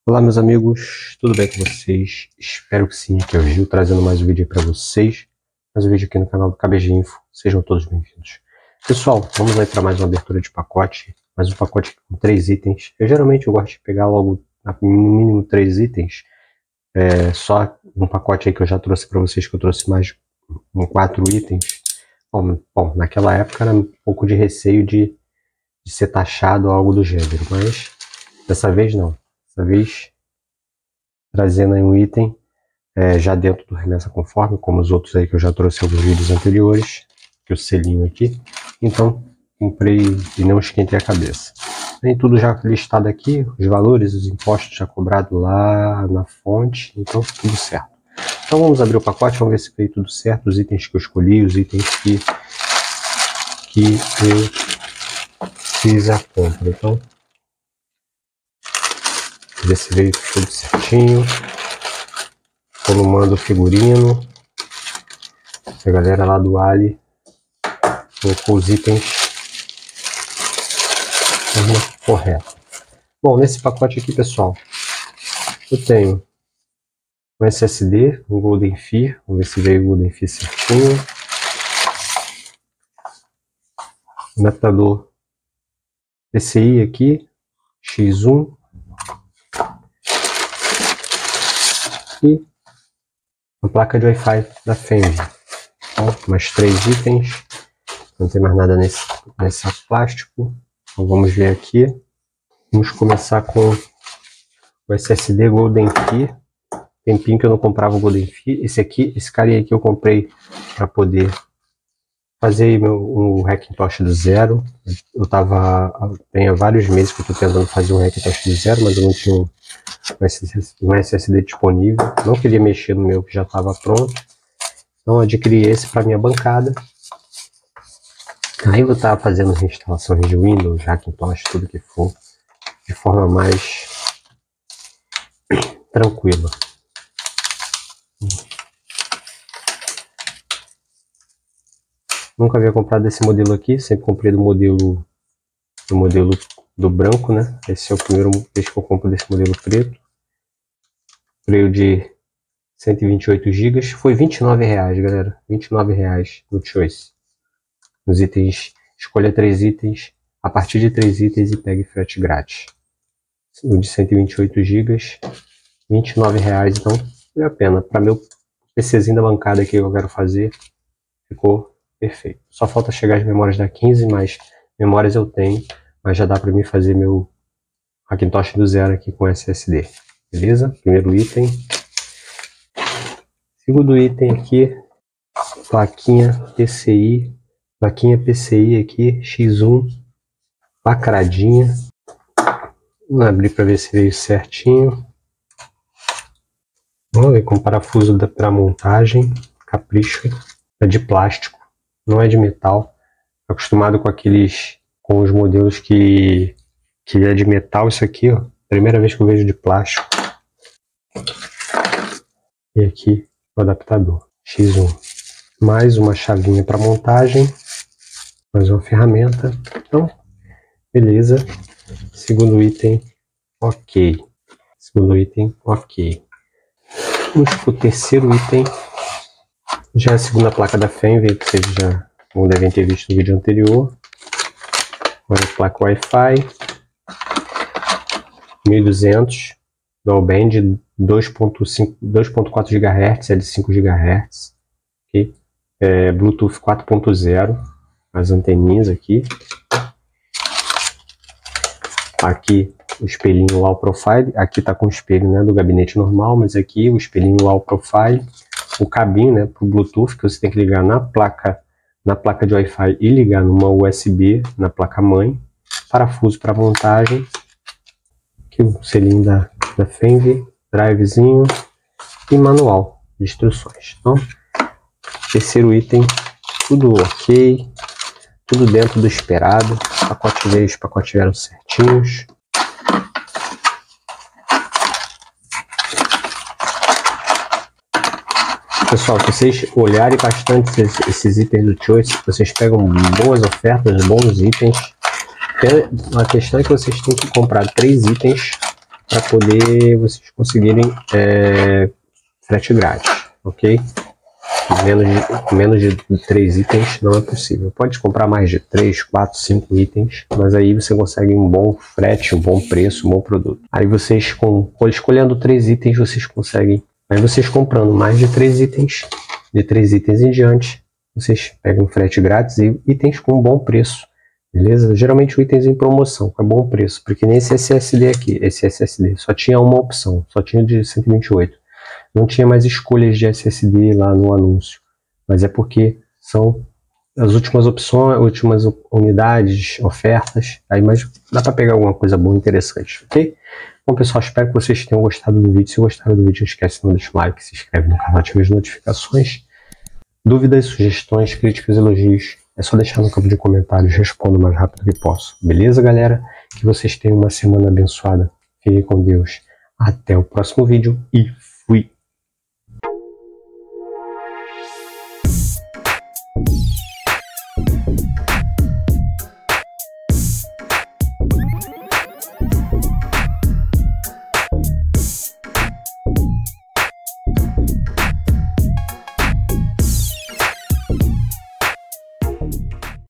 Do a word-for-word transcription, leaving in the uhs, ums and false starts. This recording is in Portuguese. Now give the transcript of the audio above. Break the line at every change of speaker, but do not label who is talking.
Olá meus amigos, tudo bem com vocês? Espero que sim, aqui é o Gil trazendo mais um vídeo para vocês, mais um vídeo aqui no canal do K B G Info, sejam todos bem-vindos. Pessoal, vamos aí para mais uma abertura de pacote, mais um pacote com três itens. Eu geralmente eu gosto de pegar logo no mínimo três itens, é, só um pacote aí que eu já trouxe para vocês, que eu trouxe mais um, quatro itens. Bom, bom, naquela época era um pouco de receio de, de ser taxado ou algo do gênero, mas dessa vez não. Dessa vez, trazendo aí um item é, já dentro do Remessa Conforme, como os outros aí que eu já trouxe em alguns vídeos anteriores, que o selinho aqui. Então, comprei e não esquentei a cabeça. Tem tudo já listado aqui, os valores, os impostos já cobrados lá na fonte, então tudo certo. Então vamos abrir o pacote, vamos ver se veio tudo certo, os itens que eu escolhi, os itens que, que eu fiz a compra. Então, ver se veio tudo certinho. Como manda o figurino. A galera lá do Ali colocou os itens de forma correta. Bom, nesse pacote aqui, pessoal, eu tenho um S S D, um Golden Fi. Vamos ver se veio o Golden Fi certinho. Um adaptador P C I aqui, X um. E uma placa de Wi-Fi da Fenvi. Então, mais três itens. Não tem mais nada nesse, nesse plástico. Então, vamos ver aqui. Vamos começar com o S S D Golden Fi. Tempinho que eu não comprava o Golden Fi. Esse aqui, esse cara aí que eu comprei para poder fazer meu, um Hackintosh do zero. Eu tava, tem há vários meses que eu estou tentando fazer um Hackintosh do zero, mas eu não tinha um um S S D disponível, não queria mexer no meu que já estava pronto, então adquiri esse para minha bancada. Aí eu vou estar fazendo instalações de Windows, Hackintosh, tudo que for, de forma mais tranquila. Nunca havia comprado esse modelo aqui, sempre comprei do modelo do modelo do branco, né? Esse é o primeiro vez que eu compro desse modelo preto. Preço de cento e vinte e oito gigas, foi vinte e nove reais, galera, vinte e nove reais no Choice. Os itens, escolha três itens, a partir de três itens e pegue frete grátis. O de cento e vinte e oito gigas, vinte e nove reais, então vale a pena. Para meu PCzinho da bancada aqui que eu quero fazer, ficou perfeito. Só falta chegar as memórias da quinze, mas memórias eu tenho, mas já dá para mim fazer meu Hackintosh do zero aqui com S S D. Beleza? Primeiro item. Segundo item aqui, plaquinha P C I, plaquinha P C I aqui, X um, lacradinha. Vamos abrir para ver se veio certinho. Vamos ver com parafuso para montagem, capricho, é de plástico, não é de metal. Acostumado com aqueles, com os modelos que, que é de metal, isso aqui, ó, primeira vez que eu vejo de plástico. E aqui o adaptador X um, mais uma chavinha para montagem, mais uma ferramenta. Então, beleza. Segundo item, ok. Segundo item, ok. Vamos para o terceiro item. Já é a segunda placa da Fenvi, que vocês já não devem ter visto no vídeo anterior. Agora a placa Wi-Fi mil e duzentos. Dual Band dois ponto quatro gigahertz, é de cinco gigahertz, okay? É, Bluetooth quatro ponto zero, as anteninhas aqui. Aqui o espelhinho Low Profile, aqui tá com o espelho, né, do gabinete normal, mas aqui o espelhinho Low Profile, o cabinho, né, pro Bluetooth, que você tem que ligar na placa, na placa de Wi-Fi e ligar numa U S B na placa mãe, parafuso para montagem, aqui o selinho da da Fenvi, drivezinho e manual de instruções. Então, terceiro item, tudo ok, tudo dentro do esperado. Os pacotes veio, os pacotes vieram certinhos. Pessoal, se vocês olharem bastante esses, esses itens do Choice, vocês pegam boas ofertas, bons itens. A questão é que vocês têm que comprar três itens para poder vocês conseguirem é, frete grátis, ok? Menos de, menos de três itens não é possível. Pode comprar mais de três, quatro, cinco itens, mas aí você consegue um bom frete, um bom preço, um bom produto. Aí vocês, com, escolhendo três itens, vocês conseguem. Aí vocês comprando mais de três itens, de três itens em diante, vocês pegam frete grátis e itens com um bom preço. Beleza? Geralmente itens em promoção, com bom preço, porque nem esse S S D aqui, esse S S D, só tinha uma opção, só tinha de cento e vinte e oito. Não tinha mais escolhas de S S D lá no anúncio, mas é porque são as últimas opções, últimas unidades, ofertas, aí mas dá para pegar alguma coisa boa, interessante, ok? Bom pessoal, espero que vocês tenham gostado do vídeo. Se gostaram do vídeo, não esquece de deixar o like, se inscreve no canal, ativa as notificações. Dúvidas, sugestões, críticas, elogios, é só deixar no campo de comentários, respondo o mais rápido que posso. Beleza, galera? Que vocês tenham uma semana abençoada. Fiquem com Deus. Até o próximo vídeo e